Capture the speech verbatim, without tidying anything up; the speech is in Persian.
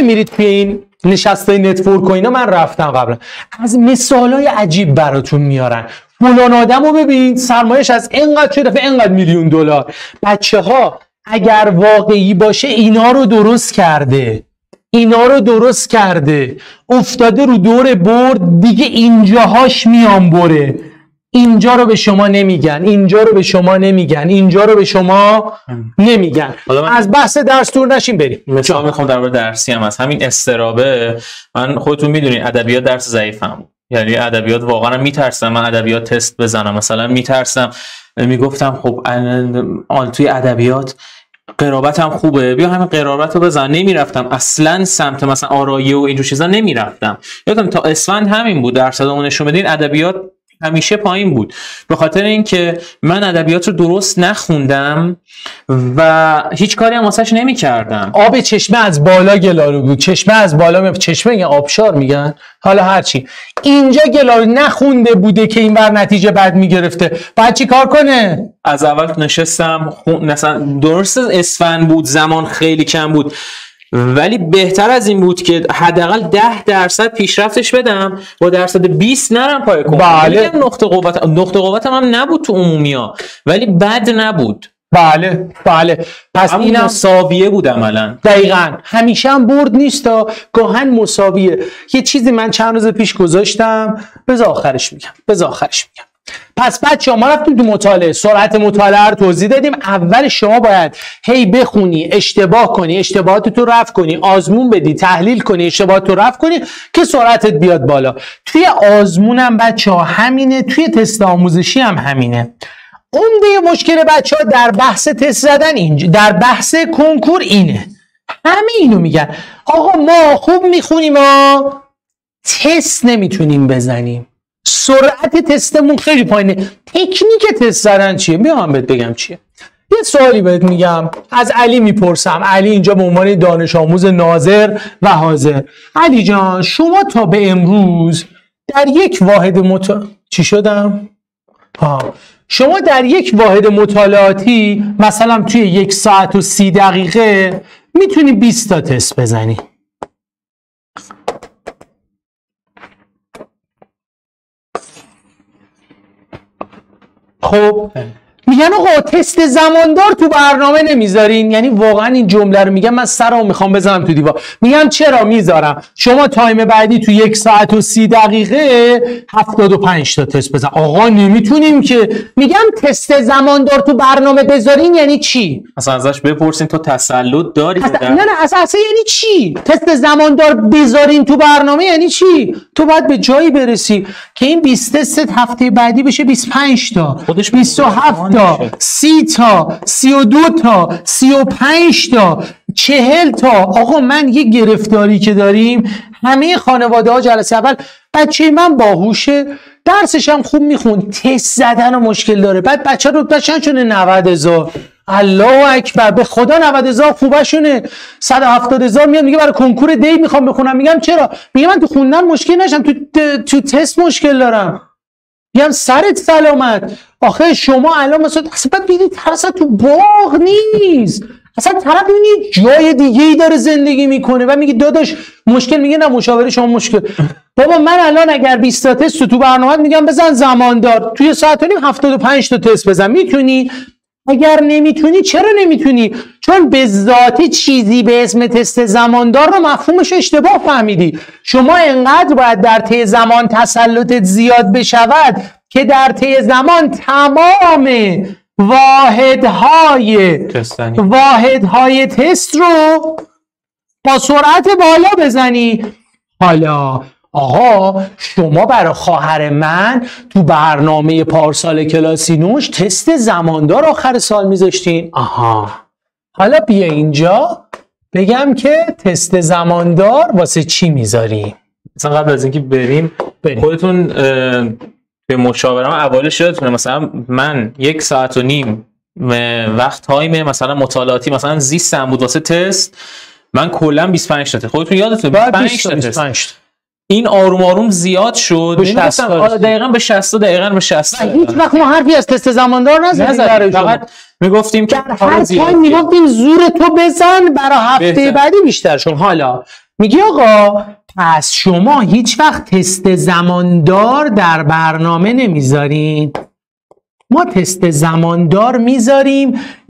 میرید توی این نشسته نتورک و اینا، من رفتم قبلا، از مثالای عجیب براتون میارن. فلان آدمو ببین سرمایه‌اش از اینقدر شده به اینقدر میلیون دلار. بچه‌ها اگر واقعی باشه اینا رو درست کرده، اینا رو درست کرده، افتاده رو دور برد دیگه، اینجاهاش میان بره. اینجا رو به شما نمیگن، اینجا رو به شما نمیگن، اینجا رو به شما نمیگن. از بحث درس دور نشیم بریم. مثلا میخوام در مورد درسی هم از همین استرابه، من خودتون میدونین ادبیات درس ضعیفم، یعنی ادبیات واقعا میترسم، من ادبیات تست بزنم مثلا میترسم. میگفتم خب آن توی ادبیات قرابتم خوبه، بیا همین قرابت رو بزن. نمیرفتم اصلا سمت مثلا آرایه و اینجور چیزا نمیرفتم. یادم تا اسفند همین بود، درصدمون نشون بدین ادبیات همیشه پایین بود، به خاطر اینکه من ادبیات رو درست نخوندم و هیچ کاری هم واسش نمی‌کردم. آب چشمه از بالا گلالود بود، چشمه از بالا می... چشمه میگن آبشار میگن، حالا هرچی. اینجا گلالود نخونده بوده که این بر نتیجه بد میگرفته، بعد چی کار کنه؟ از اول نشستم خون... مثلا درست اسفند بود، زمان خیلی کم بود، ولی بهتر از این بود که حداقل ده درصد پیشرفتش بدم، با درصد بیست نرم پای کنم. بله. نقطه قوت نقطه قوتم هم نبود تو عمومیا، ولی بد نبود. بله بله. پس این مساویه بود عملا. دقیقاً. همیشه هم برد نیست، تا گاهن مساویه. یه چیزی من چند روز پیش گذاشتم، بذار آخرش میگم بذار آخرش میگم. پس بچه‌ها ما رفتیم تو مطالعه، سرعت مطالعه رو توضیح دادیم. اول شما باید هی بخونی، اشتباه کنی، اشتباهات رو رفع کنی، آزمون بدی، تحلیل کنی، اشتباهات رو رفع کنی که سرعتت بیاد بالا. توی آزمون هم بچه‌ها همینه، توی تست آموزشی هم همینه. عمده مشکل بچه‌ها در بحث تست زدن اینجا، در بحث کنکور اینه. همه اینو میگن آقا ما خوب میخونیم ما تست نمیتونیم بزنیم، سرعت تستمون خیلی پایینه. تکنیک تست زدن چیه؟ بیا من بهت بگم چیه. یه سوالی بهت میگم، از علی میپرسم. علی اینجا به عنوان دانش آموز ناظر و حاضر. علی جان شما تا به امروز در یک واحد مطالعه چی شدم؟ ها. شما در یک واحد مطالعاتی مثلا توی یک ساعت و سی دقیقه میتونی بیست تا تست بزنی. خب میگن آقا تست زماندار تو برنامه نمیذارین، یعنی واقعا این جمله رو میگم من سرمو میخوام بزنم تو دیوار. میگم چرا میذارم؟ شما تایم بعدی تو یک ساعت و سی دقیقه هفتاد و پنج تا تست بزن. آقا نمیتونیم که. میگم تست زماندار تو برنامه بذارین یعنی چی؟ اصلا ازش بپرسین تو تسلط داری؟ اصلا نه نه اصلا, اصلا یعنی چی؟ تست زماندار بذارین تو برنامه یعنی چی؟ تو باید به جایی برسی که این بیست تست هفته بعدی بشه بیست و پنج تا، خودش بیست و هفت تا، سی تا، سی و دو تا، سی و پنج تا، چهل تا. آقا من یه گرفتاری که داریم، همه خانواده ها جلسه اول بچه من باهوشه، درسش هم خوب میخون، تست زدن و مشکل داره، بعد بچه رو بچه شونه نود هزار. الله اکبر، به خدا نود هزار خوبه شونه. صد و هفتاد هزار میاد میگه برای کنکور دی میخوام بخونم. میگم چرا؟ میگه من تو خوندن مشکل نشم، تو تو تست مشکل دارم. میگم سرت سلامت. آخه شما الان مثلا اصلا ببینید طرف تو باغ نیست، اصلا طرف این جای دیگه ای داره زندگی میکنه و میگه داداش مشکل، میگه نه مشاوره شما مشکل. بابا من الان اگر بیست تا تست تو برنامه میگم بزن زماندار، توی ساعت و نیم هفتاد و پنج تا تست بزن. میتونی؟ اگر نمیتونی چرا نمیتونی؟ چون به ذاتی چیزی به اسم تست زماندار رو مفهومش اشتباه فهمیدی. شما انقدر باید در طی زمان تسلطت زیاد بشود که در طی زمان تمام واحدهای واحدهای تست رو با سرعت بالا بزنی. حالا آقا شما برای خواهر من تو برنامه پارسال کلاسی نوش تست زماندار آخر سال میذاشتین. آها حالا بیا اینجا بگم که تست زماندار واسه چی میذاری. مثلا قبل از اینکه بریم, بریم. خودتون به مشاورم اولش یادتونه مثلا من یک ساعت و نیم وقت تایم مثلا مطالعاتی مثلا زیستم بود واسه تست، من کلا بیست و پنج تا. خودتون یادتونه بیست و پنج تا. این آروم آروم زیاد شد به شصت دقیقاً به شصت دقیقاً به شصت. هیچ وقت ما حرفی از تست زماندار نزدیم، فقط میگفتیم که هر تایم میگفتیم زور تو بزن برای هفته بعدی بیشتر شد. حالا میگی آقا پس شما هیچ وقت تست زماندار در برنامه نمیذارین. ما تست زماندار میذاریم